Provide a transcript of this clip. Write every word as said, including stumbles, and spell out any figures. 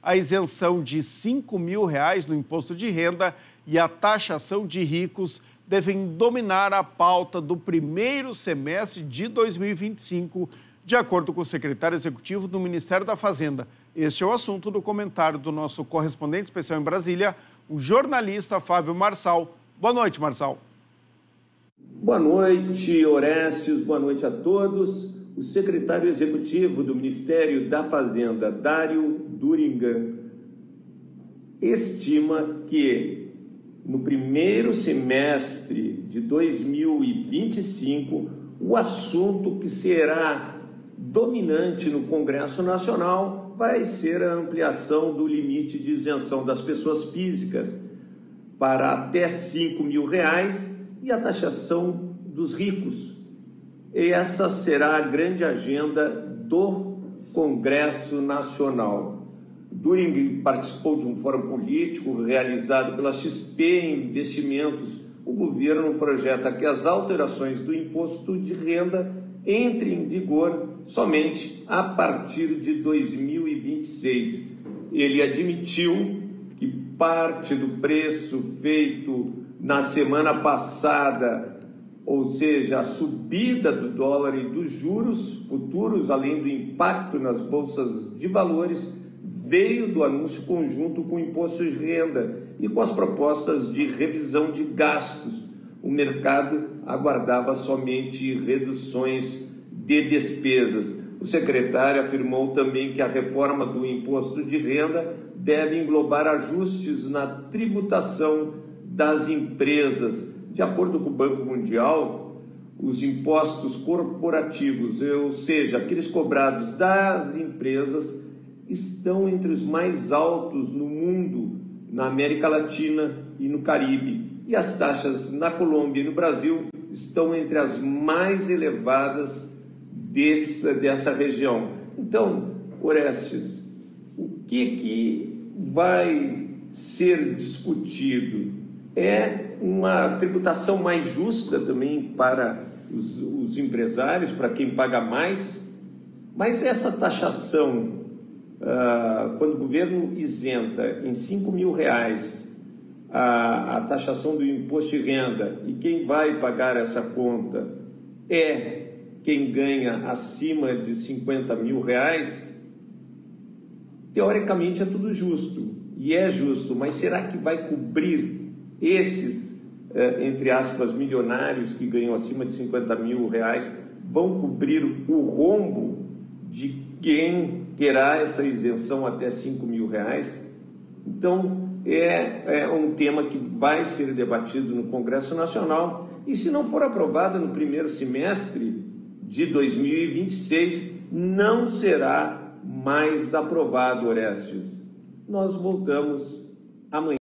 a isenção de cinco mil reais no imposto de renda e a taxação de ricos devem dominar a pauta do primeiro semestre de dois mil e vinte e cinco, de acordo com o secretário executivo do Ministério da Fazenda. Este é o assunto do comentário do nosso correspondente especial em Brasília, o jornalista Fábio Marçal. Boa noite, Marçal. Boa noite, Orestes. Boa noite a todos. O secretário executivo do Ministério da Fazenda, Dário Durigan, estima que no primeiro semestre de dois mil e vinte e cinco, o assunto que será dominante no Congresso Nacional vai ser a ampliação do limite de isenção das pessoas físicas para até cinco mil reais e a taxação dos ricos. E essa será a grande agenda do Congresso Nacional. During participou de um fórum político realizado pela X P Investimentos. O governo projeta que as alterações do imposto de renda entrem em vigor somente a partir de dois mil e vinte e seis. Ele admitiu que parte do preço feito na semana passada, ou seja, a subida do dólar e dos juros futuros, além do impacto nas bolsas de valores, veio do anúncio conjunto com o imposto de renda e com as propostas de revisão de gastos. O mercado aguardava somente reduções de despesas. O secretário afirmou também que a reforma do imposto de renda deve englobar ajustes na tributação das empresas. De acordo com o Banco Mundial, os impostos corporativos, ou seja, aqueles cobrados das empresas, estão entre os mais altos no mundo, na América Latina e no Caribe. E as taxas na Colômbia e no Brasil estão entre as mais elevadas dessa, dessa região. Então, Orestes, o que, que vai ser discutido? É uma tributação mais justa também para os, os empresários, para quem paga mais, mas essa taxação, Uh, quando o governo isenta em cinco mil reais a, a taxação do imposto de renda e quem vai pagar essa conta é quem ganha acima de cinquenta mil reais, teoricamente é tudo justo, e é justo, mas será que vai cobrir esses, uh, entre aspas, milionários que ganham acima de cinquenta mil reais, vão cobrir o rombo de quem terá essa isenção até cinco mil reais? Então, é, é um tema que vai ser debatido no Congresso Nacional e, se não for aprovado no primeiro semestre de dois mil e vinte e seis, não será mais aprovado, Orestes. Nós voltamos amanhã.